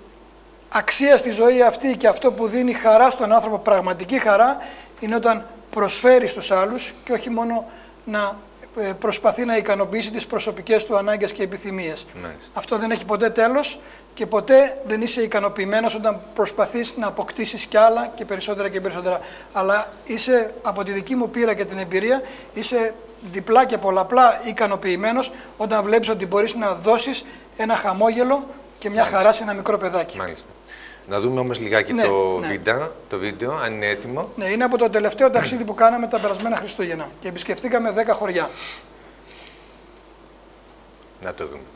αξία στη ζωή αυτή και αυτό που δίνει χαρά στον άνθρωπο, πραγματική χαρά, είναι όταν προσφέρει στους άλλους και όχι μόνο να προσπαθεί να ικανοποιήσει τις προσωπικές του ανάγκες και επιθυμίες. Αυτό δεν έχει ποτέ τέλος και ποτέ δεν είσαι ικανοποιημένος όταν προσπαθείς να αποκτήσεις κι άλλα και περισσότερα και περισσότερα. Αλλά είσαι, από τη δική μου πείρα και την εμπειρία, είσαι διπλά και πολλαπλά ικανοποιημένος όταν βλέπεις ότι μπορείς να δώσεις ένα χαμόγελο και μια χαρά σε ένα μικρό παιδάκι. Μάλιστα. Να δούμε όμως λιγάκι το βίντεο, αν είναι έτοιμο. Ναι, είναι από το τελευταίο ταξίδι που κάναμε τα περασμένα Χριστούγεννα και επισκεφτήκαμε 10 χωριά. Να το δούμε.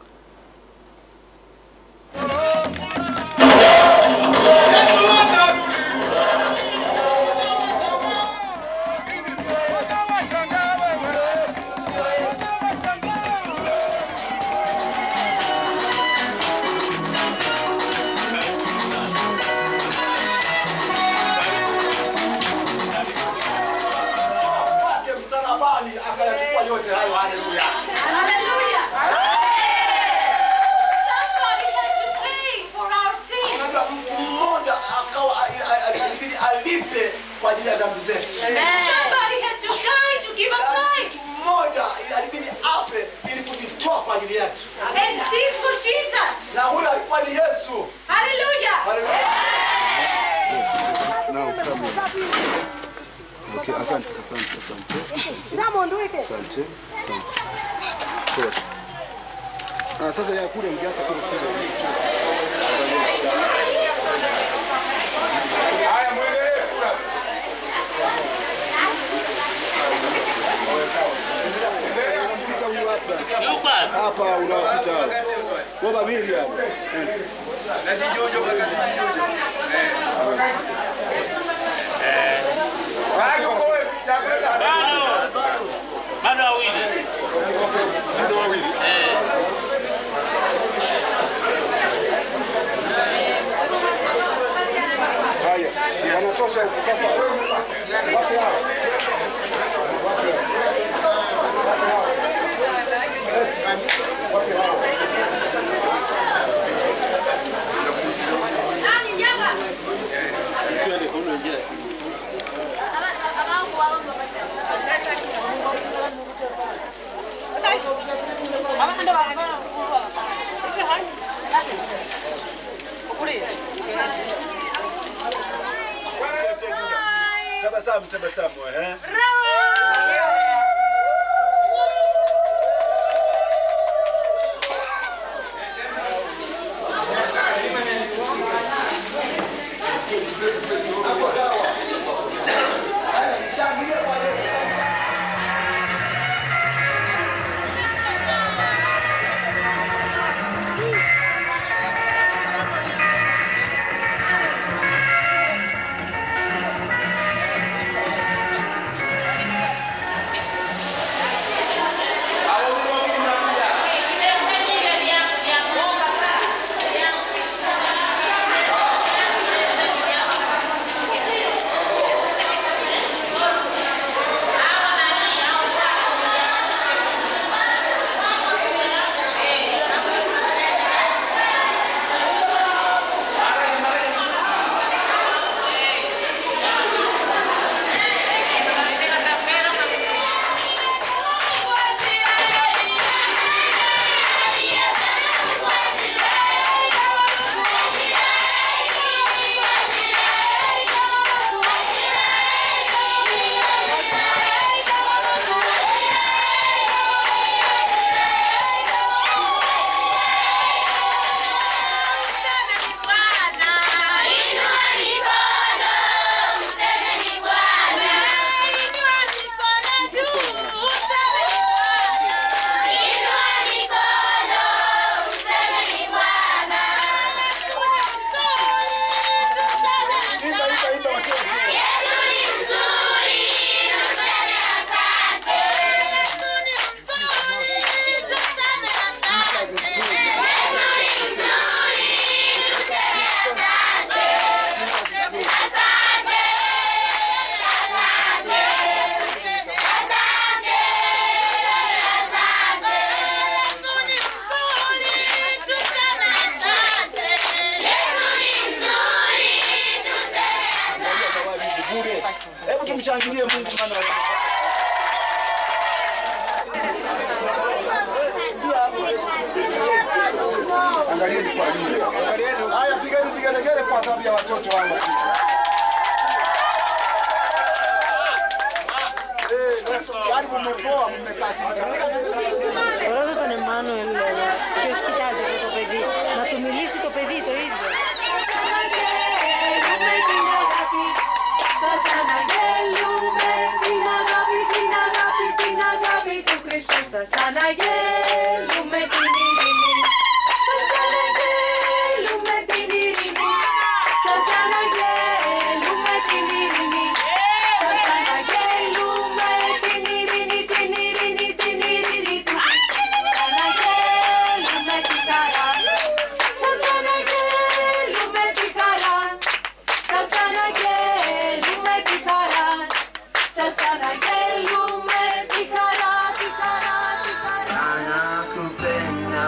Akayachukua yote hayo. Haleluya. Haleluya. Somebody had to pay for our sins. Unajua mtu mmoja akawa alibidi alipe kwa ajili ya dhambi zetu. Somebody had to die to give us life. Mtu mmoja alibidi afe ili kujitoa kwa ajili yetu. And this was Jesus. Na huyo alikuwa ni Yesu. Hallelujah. Haleluya. Okay, asante. Sasa ya kule mkiacha kule. Haya muendelee kula. Hapa unapita. Baba mbili hapo. Na jijojo wakati jijojo. Bado wawili. Haya, yanatosha sasa. Tabasamu tumshangilie Mungu maana angalieni kwa nini. Haya, pigeni vigelegele kwa sababu ya watoto wangu. Yaani mmepoa, mmekasirika. Ρώτα τον Εμμάνουελ ποιος κοιτάζει αυτό το παιδί. Να του μιλήσει το παιδί το ίδιο. Σας αναγγέλουμε την αγάπη, την αγάπη, την αγάπη του Χριστού. Σας αναγγέλουμε την ειρήνη. Σας αναγγέλουμε την ειρήνη. Σας αναγγέλουμε την ειρήνη. Σας αναγγέλουμε την ειρήνη, την ειρήνη, την ειρήνη του Χριστού. Σας αναγγέλουμε τη χαρά. Σας αναγγέλουμε τη χαρά. Σας αναγγέλουμε τη χαρά. Σας αναγγέλουμε τη χαρά, τη χαρά, τη χαρά. Ανακουπένα.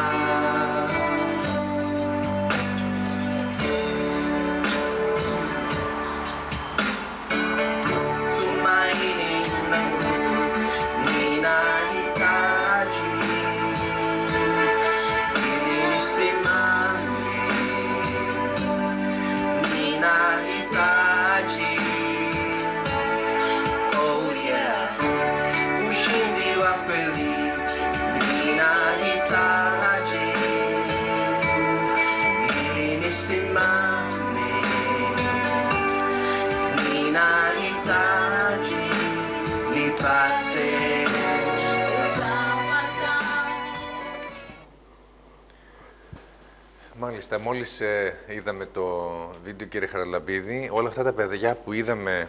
Μάλιστα, μόλις είδαμε το βίντεο, κύριε Χαραλαμπίδη, όλα αυτά τα παιδιά που είδαμε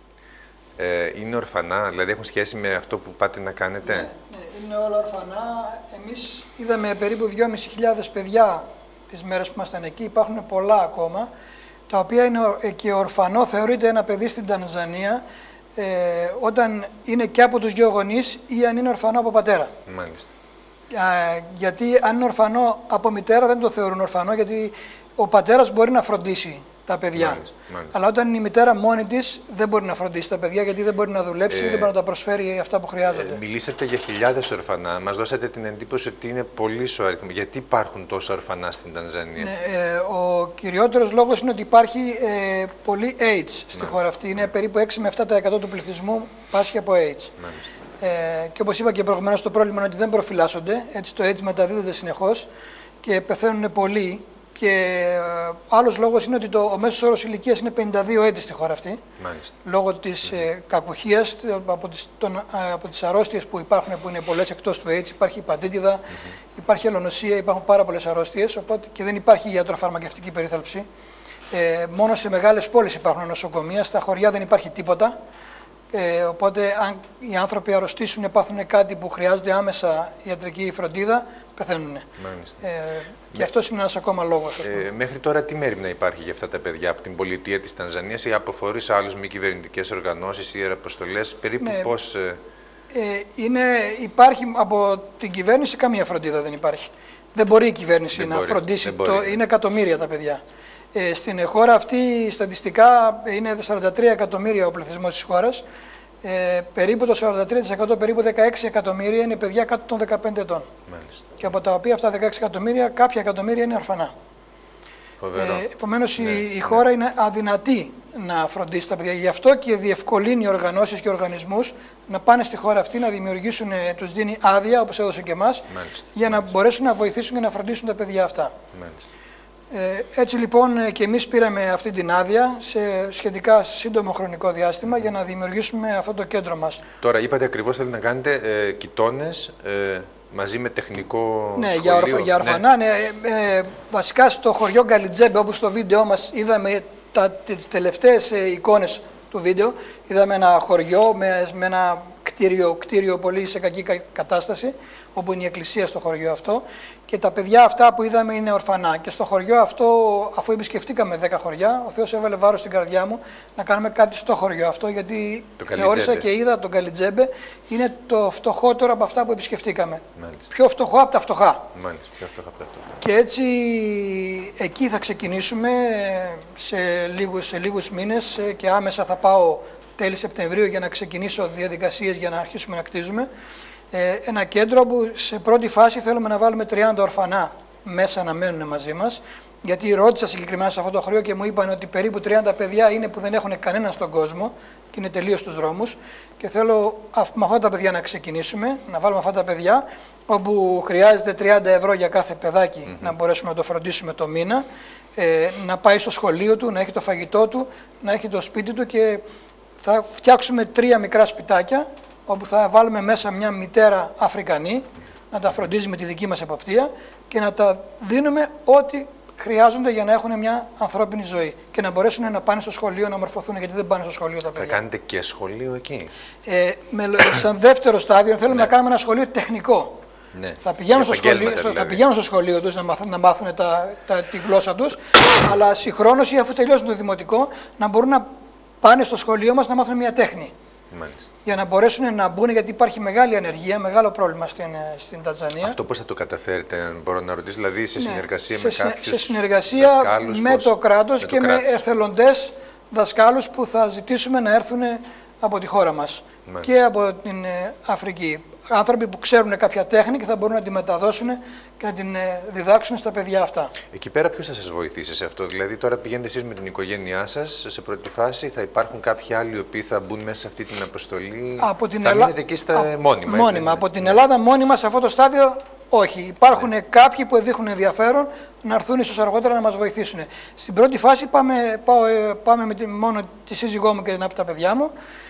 είναι ορφανά, δηλαδή έχουν σχέση με αυτό που πάτε να κάνετε. Ναι, είναι όλα ορφανά. Εμείς είδαμε περίπου 2.500 παιδιά τις μέρες που ήμασταν εκεί. Υπάρχουν πολλά ακόμα, τα οποία είναι και ορφανό θεωρείται ένα παιδί στην Τανζανία όταν είναι και από τους δύο γονείς ή αν είναι ορφανό από πατέρα. Μάλιστα. Γιατί αν είναι ορφανό από μητέρα δεν το θεωρούν ορφανό, γιατί ο πατέρας μπορεί να φροντίσει τα παιδιά. Μάλιστα. Αλλά όταν είναι η μητέρα μόνη της δεν μπορεί να φροντίσει τα παιδιά, γιατί δεν μπορεί να δουλέψει, δεν μπορεί να τα προσφέρει αυτά που χρειάζονται. Μιλήσατε για χιλιάδες ορφανά. Μας δώσατε την εντύπωση ότι είναι πολύ ο αριθμός. Γιατί υπάρχουν τόσα ορφανά στην Τανζανία? Ναι, ο κυριότερος λόγος είναι ότι υπάρχει πολύ AIDS στη χώρα αυτή. Είναι περίπου 6 με 7% του πληθυσμού πάσχει από AIDS. Και όπως είπα και προηγουμένως, το πρόβλημα είναι ότι δεν προφυλάσσονται, έτσι το AIDS μεταδίδεται συνεχώς και πεθαίνουν πολλοί. Και άλλος λόγος είναι ότι ο μέσος όρος ηλικίας είναι 52 έτη στη χώρα αυτή. Μάλιστα. Λόγω της κακουχίας, από τις αρρώστιες που υπάρχουν, που είναι πολλές εκτός του AIDS, υπάρχει υπατήτηδα, υπάρχει ελονοσία, υπάρχουν πάρα πολλές αρρώστιες, οπότε και δεν υπάρχει ιατροφαρμακευτική περίθαλψη. Μόνο σε μεγάλες πόλεις υπάρχουν νοσοκομεία, στα χωριά δεν υπάρχει τίποτα. Οπότε, αν οι άνθρωποι αρρωστήσουν, πάθουν κάτι που χρειάζονται άμεσα ιατρική φροντίδα, πεθαίνουν. Και αυτό είναι ένας ακόμα λόγος. Μέχρι τώρα, τι μέρημνα υπάρχει για αυτά τα παιδιά από την πολιτεία της Τανζανίας ή από φορείς άλλους μη κυβερνητικές οργανώσεις ή αποστολές, περίπου πώς? Υπάρχει από την κυβέρνηση καμία φροντίδα, δεν υπάρχει. Δεν μπορεί η κυβέρνηση να φροντίσει. Είναι εκατομμύρια τα παιδιά. Στην χώρα αυτή, στατιστικά, είναι 43 εκατομμύρια ο πληθυσμός της χώρας. Περίπου το 43%, περίπου 16 εκατομμύρια είναι παιδιά κάτω των 15 ετών. Μάλιστα. Και από τα οποία αυτά 16 εκατομμύρια, κάποια εκατομμύρια είναι ορφανά. Επομένως, η χώρα είναι αδυνατή να φροντίσει τα παιδιά. Γι' αυτό και διευκολύνει οργανώσεις και οργανισμούς να πάνε στη χώρα αυτή, να δημιουργήσουν, τους δίνει άδεια, όπως έδωσε και εμάς, για να μπορέσουν να βοηθήσουν και να φροντίσουν τα παιδιά αυτά. Μάλιστα. Έτσι λοιπόν και εμείς πήραμε αυτή την άδεια σε σχετικά σύντομο χρονικό διάστημα για να δημιουργήσουμε αυτό το κέντρο μας. Τώρα είπατε ακριβώς θέλετε να κάνετε κοιτώνες μαζί με τεχνικό σχολείο. Για ορφανά. Βασικά στο χωριό Γκαλιτζέμπε, όπως στο βίντεο μας είδαμε τις τελευταίες εικόνες του βίντεο, είδαμε ένα χωριό με ένα κτίριο πολύ σε κακή κατάσταση, όπου είναι η εκκλησία στο χωριό αυτό, και τα παιδιά αυτά που είδαμε είναι ορφανά. Και στο χωριό αυτό, αφού επισκεφτήκαμε 10 χωριά, ο Θεός έβαλε βάρος στην καρδιά μου να κάνουμε κάτι στο χωριό αυτό, γιατί θεώρησα και είδα τον Γκαλιτζέμπε είναι το φτωχότερο από αυτά που επισκεφτήκαμε. Μάλιστα. Πιο φτωχό από τα φτωχά. Μάλιστα, πιο φτωχά από τα φτωχά. Και έτσι εκεί θα ξεκινήσουμε σε λίγους μήνες και άμεσα θα πάω τέλη Σεπτεμβρίου για να ξεκινήσω διαδικασίες για να αρχίσουμε να κτίζουμε. Ένα κέντρο που σε πρώτη φάση θέλουμε να βάλουμε 30 ορφανά μέσα να μένουν μαζί μας. Γιατί ρώτησα συγκεκριμένα σε αυτό το χωριό και μου είπαν ότι περίπου 30 παιδιά είναι που δεν έχουν κανένα στον κόσμο και είναι τελείως στους δρόμους. Και θέλω με αυτά τα παιδιά να ξεκινήσουμε, να βάλουμε αυτά τα παιδιά, όπου χρειάζεται 30 ευρώ για κάθε παιδάκι να μπορέσουμε να το φροντίσουμε το μήνα, να πάει στο σχολείο του, να έχει το φαγητό του, να έχει το σπίτι του και θα φτιάξουμε 3 μικρά σπιτάκια, όπου θα βάλουμε μέσα μια μητέρα Αφρικανή, να τα φροντίζει με τη δική μας εποπτεία και να τα δίνουμε ό,τι χρειάζονται για να έχουν μια ανθρώπινη ζωή και να μπορέσουν να πάνε στο σχολείο, να μορφωθούν, γιατί δεν πάνε στο σχολείο τα παιδιά. Θα κάνετε και σχολείο εκεί? Σαν δεύτερο στάδιο θέλουμε να κάνουμε ένα σχολείο τεχνικό. Ναι. Θα πηγαίνουν στο σχολείο τους να μάθουν τη γλώσσα τους, αλλά συγχρόνως ή αφού τελειώσουν το δημοτικό να μπορούν να πάνε στο σχολείο μας να μάθουν μια τέχνη. Μάλιστα. Για να μπορέσουν να μπουν, γιατί υπάρχει μεγάλη ανεργία, μεγάλο πρόβλημα στην Τανζανία. Αυτό πώς θα το καταφέρετε, αν μπορώ να ρωτήσω, δηλαδή σε συνεργασία με κάποιους σε συνεργασία δασκάλους, με το κράτος και με εθελοντές δασκάλους που θα ζητήσουμε να έρθουν από τη χώρα μας και από την Αφρική. Άνθρωποι που ξέρουν κάποια τέχνη και θα μπορούν να τη μεταδώσουν και να την διδάξουν στα παιδιά αυτά. Εκεί πέρα ποιος θα σας βοηθήσει σε αυτό? Δηλαδή τώρα πηγαίνετε εσείς με την οικογένειά σας σε πρώτη φάση, θα υπάρχουν κάποιοι άλλοι οι οποίοι θα μπουν μέσα σε αυτή την αποστολή? Θα μείνετε εκεί στα μόνιμα? Μόνιμα. Από την Ελλάδα μόνιμα σε αυτό το στάδιο όχι. Υπάρχουν κάποιοι που δείχνουν ενδιαφέρον να έρθουν ίσως αργότερα να μας βοηθήσουν. Στην πρώτη φάση πάμε με μόνο τη σύζυγό μου και ένα από τα παιδιά μου.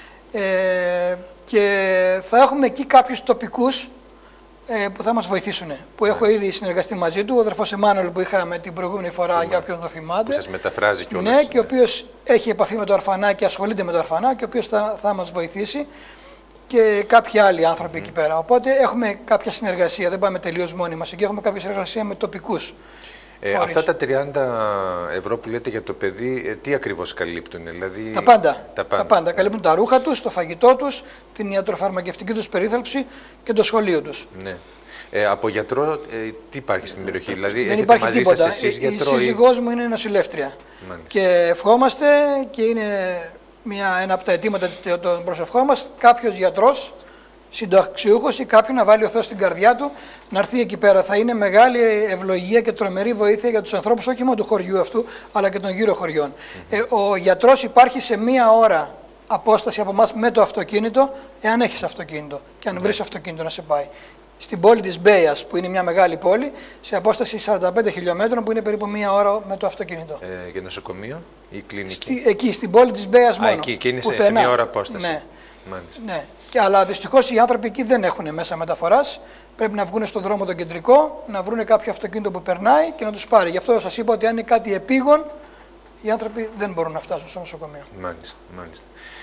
Και θα έχουμε εκεί κάποιους τοπικούς που θα μας βοηθήσουν. Που έχω ήδη συνεργαστεί μαζί του, ο αδερφός Εμμάνουελ που είχαμε την προηγούμενη φορά, για όποιον το θυμάται. Που σας μεταφράζει κιόλας. Ναι, και ο οποίος έχει επαφή με το ορφανά και ασχολείται με το ορφανά και ο οποίος θα μας βοηθήσει. Και κάποιοι άλλοι άνθρωποι εκεί πέρα. Οπότε έχουμε κάποια συνεργασία, δεν πάμε τελείως μόνοι μας. Εκεί έχουμε κάποια συνεργασία με τοπικούς. Αυτά τα 30 ευρώ που λέτε για το παιδί, τι ακριβώς καλύπτουν? Δηλαδή... Τα πάντα. Καλύπτουν τα ρούχα τους, το φαγητό τους, την ιατροφαρμακευτική τους περίθαλψη και το σχολείο τους. Ναι. Από γιατρό, τι υπάρχει στην περιοχή? Δηλαδή, δεν υπάρχει μαζί τίποτα. Σας εσείς γιατρό, η σύζυγός μου είναι νοσηλεύτρια. Και ευχόμαστε, και είναι ένα από τα αιτήματα των προσευχών μας, κάποιος γιατρός, συνταξιούχος ή κάποιον να βάλει ο Θεός στην καρδιά του να έρθει εκεί πέρα. Θα είναι μεγάλη ευλογία και τρομερή βοήθεια για τους ανθρώπους, όχι μόνο του χωριού αυτού, αλλά και των γύρω χωριών. Ο γιατρός υπάρχει σε 1 ώρα απόσταση από εμάς με το αυτοκίνητο, εάν έχεις αυτοκίνητο και αν βρεις αυτοκίνητο να σε πάει. Στην πόλη της Μπέιας, που είναι μια μεγάλη πόλη, σε απόσταση 45 χιλιόμετρων, που είναι περίπου 1 ώρα με το αυτοκίνητο. Για νοσοκομείο ή κλινική? Εκεί, στην πόλη της Μπέιας μόνο. Εκεί, και είναι σε 1 ώρα απόσταση. Ναι. Ναι. Αλλά δυστυχώς οι άνθρωποι εκεί δεν έχουν μέσα μεταφοράς. Πρέπει να βγουν στον δρόμο τον κεντρικό, να βρουν κάποιο αυτοκίνητο που περνάει και να τους πάρει. Γι' αυτό σας είπα ότι αν είναι κάτι επίγον, οι άνθρωποι δεν μπορούν να φτάσουν στο νοσοκομείο. Μάλιστα.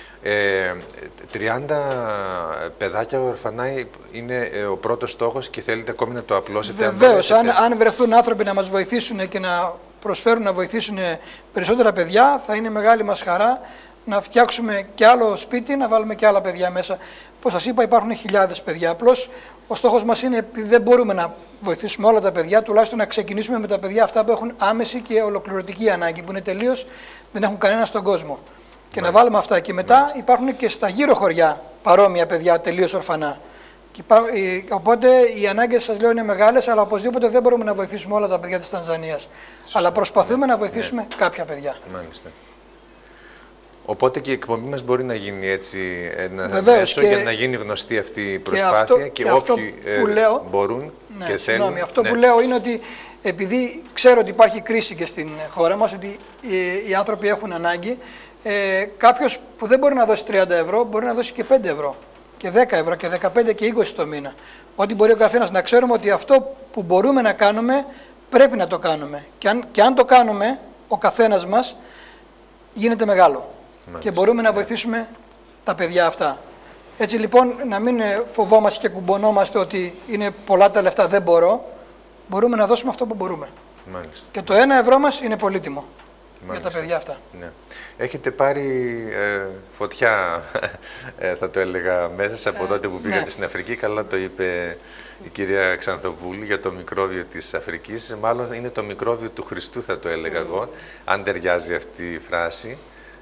30 παιδάκια ορφανά είναι ο πρώτος στόχος και θέλετε ακόμη να το απλώσετε? Βεβαίως, αν βρεθούν άνθρωποι να μας βοηθήσουν και να προσφέρουν να βοηθήσουν περισσότερα παιδιά, θα είναι μεγάλη μας χαρά να φτιάξουμε και άλλο σπίτι, να βάλουμε και άλλα παιδιά μέσα. Όπως σας είπα, υπάρχουν χιλιάδες παιδιά. Απλώς ο στόχος μας είναι, επειδή δεν μπορούμε να βοηθήσουμε όλα τα παιδιά, τουλάχιστον να ξεκινήσουμε με τα παιδιά αυτά που έχουν άμεση και ολοκληρωτική ανάγκη, που είναι τελείως, δεν έχουν κανένα στον κόσμο. Και να βάλουμε αυτά. Και μετά υπάρχουν και στα γύρω χωριά παρόμοια παιδιά τελείως ορφανά. Οπότε οι ανάγκες, σας λέω, είναι μεγάλες, αλλά οπωσδήποτε δεν μπορούμε να βοηθήσουμε όλα τα παιδιά της Τανζανίας. Αλλά προσπαθούμε να βοηθήσουμε κάποια παιδιά. Μάλιστα. Οπότε και η εκπομπή μας μπορεί να γίνει έτσι ένα μέσο για να γίνει γνωστή αυτή η προσπάθεια και όποιοι μπορούν και θέλουν. Αυτό που λέω είναι ότι επειδή ξέρω ότι υπάρχει κρίση και στην χώρα μας, ότι οι άνθρωποι έχουν ανάγκη, κάποιος που δεν μπορεί να δώσει 30 ευρώ μπορεί να δώσει και 5 ευρώ και 10 ευρώ και 15 και 20 το μήνα. Ό,τι μπορεί ο καθένας, να ξέρουμε ότι αυτό που μπορούμε να κάνουμε πρέπει να το κάνουμε. Και αν το κάνουμε, ο καθένας μας γίνεται μεγάλο. Και μπορούμε να βοηθήσουμε τα παιδιά αυτά. Έτσι λοιπόν, να μην φοβόμαστε και κουμπωνόμαστε ότι είναι πολλά τα λεφτά, δεν μπορώ. Μπορούμε να δώσουμε αυτό που μπορούμε. Μάλιστα. Και το 1 ευρώ μας είναι πολύτιμο για τα παιδιά αυτά. Ναι. Έχετε πάρει φωτιά, θα το έλεγα, μέσα σας από τότε που πήγατε στην Αφρική. Καλά το είπε η κυρία Ξανθοπούλου για το μικρόβιο της Αφρικής. Μάλλον είναι το μικρόβιο του Χριστού, θα το έλεγα εγώ, αν ταιριάζει αυτή η φράση.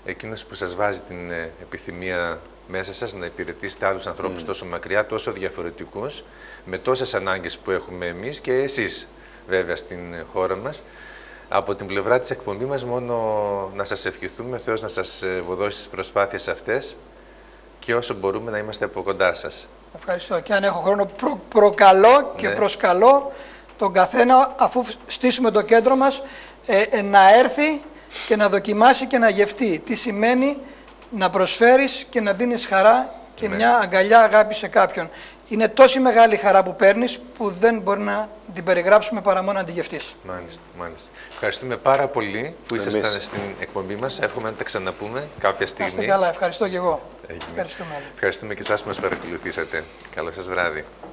εκείνος που σας βάζει την επιθυμία μέσα σας να υπηρετήσετε άλλους ανθρώπους τόσο μακριά, τόσο διαφορετικούς, με τόσες ανάγκες που έχουμε εμείς και εσείς βέβαια στην χώρα μας. Από την πλευρά της εκπομπής μας μόνο να σας ευχηθούμε, ο Θεός να σας ευωδώσει στις προσπάθειες αυτές και όσο μπορούμε να είμαστε από κοντά σας. Ευχαριστώ. Και αν έχω χρόνο προκαλώ και προσκαλώ τον καθένα, αφού στήσουμε το κέντρο μας, να έρθει και να δοκιμάσει και να γευτεί τι σημαίνει να προσφέρεις και να δίνεις χαρά και μια αγκαλιά αγάπη σε κάποιον. Είναι τόση μεγάλη χαρά που παίρνεις που δεν μπορεί να την περιγράψουμε παρά μόνο να τη γευτείς. Μάλιστα, μάλιστα. Ευχαριστούμε πάρα πολύ που ήσασταν στην εκπομπή μας. Εύχομαι να τα ξαναπούμε κάποια στιγμή. Να είστε καλά, ευχαριστώ και εγώ. Ευχαριστούμε. Ευχαριστούμε και εσάς που μας παρακολουθήσατε. Καλό σας βράδυ.